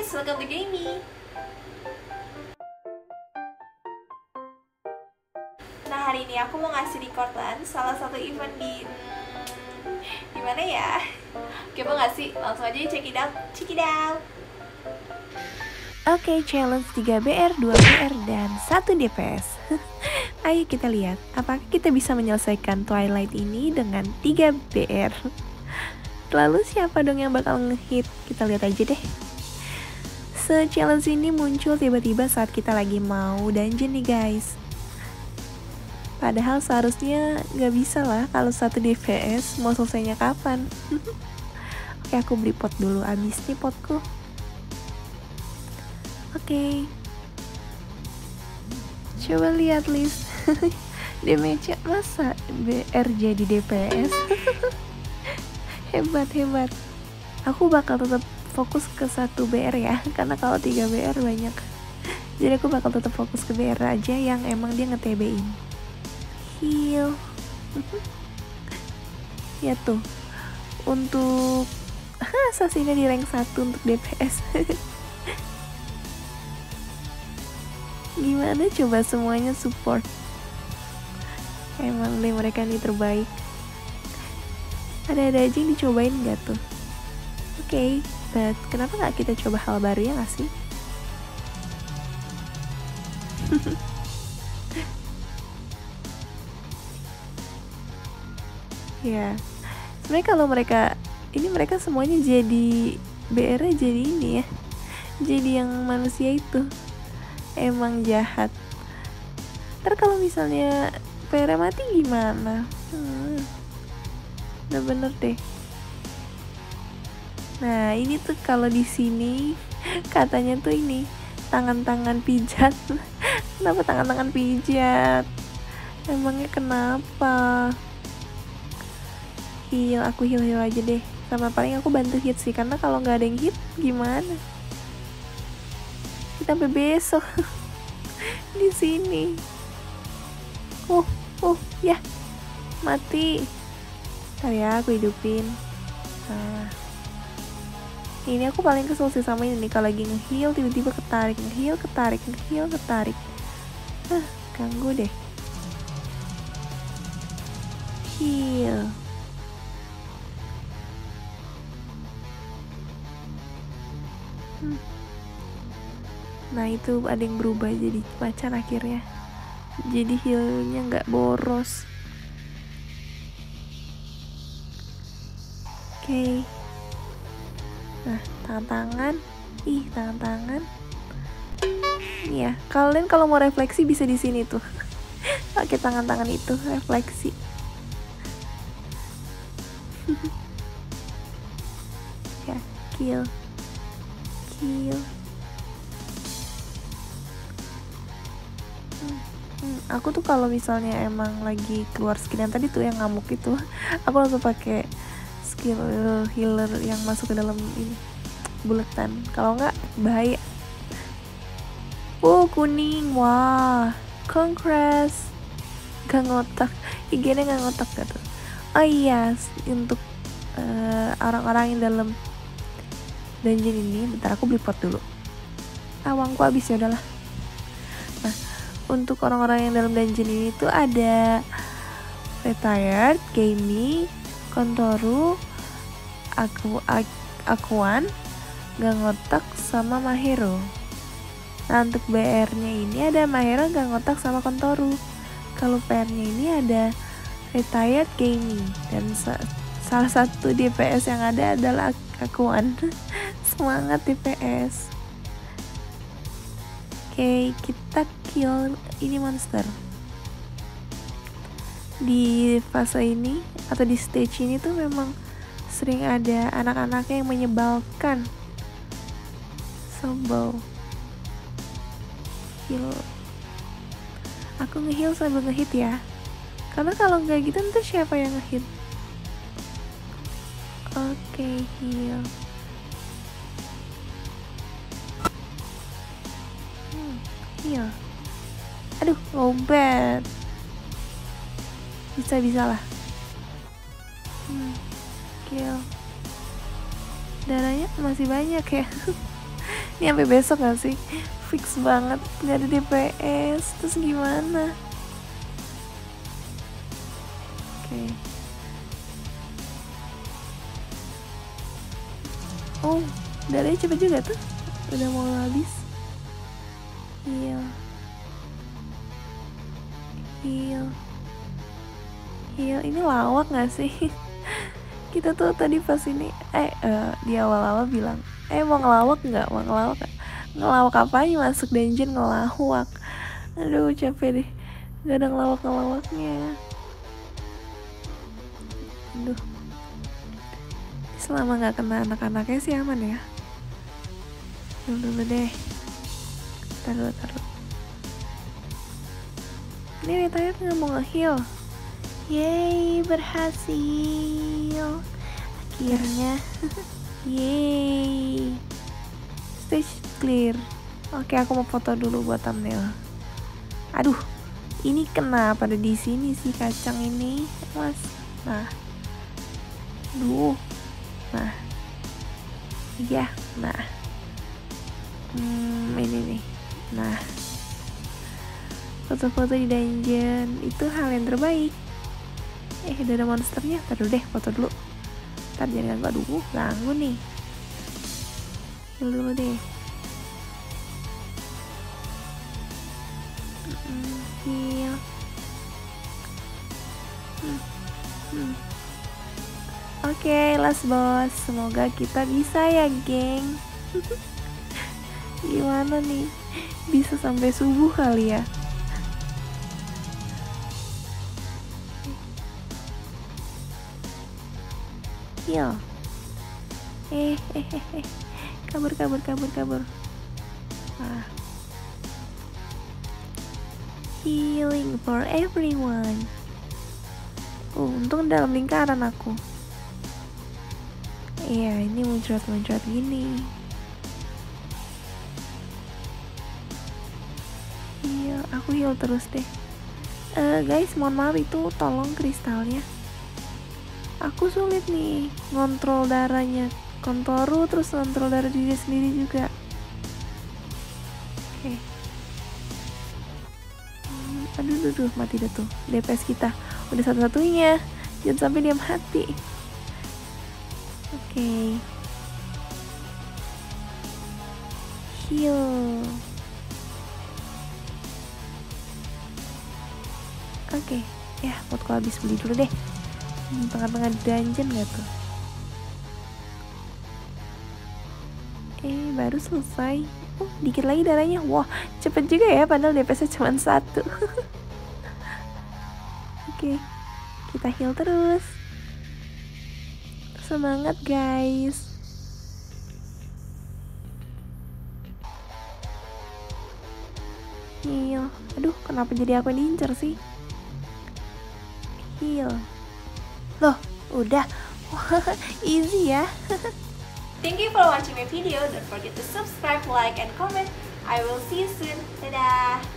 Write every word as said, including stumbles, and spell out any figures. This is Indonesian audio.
guys, welcome to Jamie. Nah, hari ini aku mau ngasih di Cortland salah satu event di hmm, di mana ya? Kepo nggak sih? Langsung aja check it out, check it out. Oke, okay, challenge tiga B R, dua B R, dan satu D P S. Ayo kita lihat, apakah kita bisa menyelesaikan Twilight ini dengan tiga B R. Lalu siapa dong yang bakal ngehit? Kita lihat aja deh. Se-challenge ini muncul tiba-tiba saat kita lagi mau dungeon nih guys. Padahal seharusnya gak bisa lah kalau satu D P S, mau selesainya kapan. Oke, aku beli pot dulu, abis nih potku. Oke, coba lihat list. Damage masa B R jadi D P S. Hebat hebat. Aku bakal tetap fokus ke satu B R ya, karena kalau tiga B R banyak. Jadi aku bakal tetap fokus ke B R aja yang emang dia nge-T B-in. Heal. Ya tuh, untuk assassinnya di rank satu untuk D P S. Gimana coba semuanya support. Emang deh mereka nih terbaik. Ada-ada aja yang dicobain gak tuh? Oke, okay, but kenapa gak kita coba hal baru ya gak sih? Ya, sebenarnya kalau mereka ini mereka semuanya jadi B R-nya jadi ini ya, jadi yang manusia itu emang jahat. Ntar kalau misalnya P R mati gimana? Hmm, udah bener deh. Nah ini tuh kalau di sini katanya tuh ini tangan-tangan pijat. Kenapa tangan-tangan pijat? Emangnya kenapa? Heal, aku heal-heal aja deh. Sama paling aku bantu hit sih, karena kalau nggak ada yang hit gimana? Kita sampai besok di sini. Uh, uh, ya mati. Ntar ya aku hidupin. Nah, ini aku paling kesel sih sama ini nih, kalau lagi nge-heal tiba-tiba ketarik, nge-heal ketarik, nge-heal ketarik. Hah, ganggu deh. Heal. Hmm. Nah itu ada yang berubah jadi macan akhirnya. Jadi healnya nggak boros. Oke. Okay. Nah tangan-tangan, ih tangan-tangan. Nih ya, kalian kalau mau refleksi bisa di sini tuh. Pakai tangan-tangan itu refleksi. Ya, kill. Kill. Hmm, hmm, aku tuh kalau misalnya emang lagi keluar skill yang tadi tuh yang ngamuk itu, aku langsung pakai skill healer yang masuk ke dalam ini buletan. Kalau nggak bahaya. Oh kuning, wah, congrats. Gak ngotak, I G-nya gak ngotak gak tuh? Oh iya, untuk uh, orang-orang yang dalam dungeon ini, bentar aku beli pot dulu. Ah, uangku habis ya udahlah. Nah, untuk orang-orang yang dalam dungeon ini tuh ada Retired, Gamey, Kontoru, Aku, Akuan, gak ngotak sama Mahero. Nah untuk B R-nya ini ada Mahero, gak ngotak sama Kontoru. Kalau P R-nya ini ada Retired, Gamey, dan sa salah satu D P S yang ada adalah Akuan. Semangat D P S. Oke, okay, kita kill ini monster. Di fase ini atau di stage ini tuh memang sering ada anak-anaknya yang menyebalkan. Sebel. Heal. Aku nge-heal sambil nge-hit ya, karena kalau nggak gitu ntar siapa yang nge-hit? Oke, okay, heal. Hmm, heal. Aduh, lompat. Bisa-bisa lah. Hmm, kill. Darahnya masih banyak ya. Ini sampai besok gak sih? Fix banget, gak ada D P S. Terus gimana? Oke okay. Oh, darahnya cepet juga tuh. Udah mau habis. Heal Heal Heal. Ini lawak gak sih? Kita tuh tadi pas ini Eh uh, di awal-awal bilang Eh mau ngelawak gak? Mau ngelawak gak? Ngelawak apanya masuk dungeon ngelawak. Aduh capek deh, gak ada ngelawak-ngelawaknya. Aduh, selama gak kena anak-anaknya sih aman ya. Dulu dulu deh. Taruh taruh. Ini retire gak mau nge-heal. Yeay, berhasil akhirnya. Yeay, stage clear. Oke, aku mau foto dulu buat thumbnail. Aduh, ini kena pada di sini sih kacang ini, mas. Nah, duh, nah, iya, nah, hmm, ini nih, nah, foto-foto di dungeon itu hal yang terbaik. Eh, udah ada monsternya. Taruh deh, foto dulu. Ntar jangan ganggu, aduh, ganggu nih. Heal dulu deh. Heal. Hmm. Hmm. Oke, okay, last boss. Semoga kita bisa ya, geng. Gimana nih? Bisa sampai subuh kali ya? Heal. Eh, eh, eh, eh. Kabur, kabur, kabur, kabur. Ah. Healing for everyone. Oh, untung dalam lingkaran aku. Iya, ini muncrat-muncrat gini. Heal, aku heal terus deh. Uh, guys, mohon maaf itu tolong kristalnya. Aku sulit nih ngontrol darahnya. Kontoru terus ngontrol darah diri sendiri juga. Oke. Okay. Hmm, aduh, aduh, aduh, mati dah tuh. D P S kita udah satu-satunya. Jangan sampai dia mati. Oke. Okay. Heal. Oke. Okay. Ya, potku habis, beli dulu deh. Tengah-tengah dungeon gak tuh? Eh, baru selesai. Oh, dikit lagi darahnya. Wah, cepet juga ya, padahal D P S-nya cuma satu. Oke, okay. Kita heal terus. Semangat guys. Heal. Aduh, kenapa jadi aku yang diincar sih? Heal. Loh, udah. Easy ya. Thank you for watching my video. Don't forget to subscribe, like, and comment. I will see you soon. Dadah.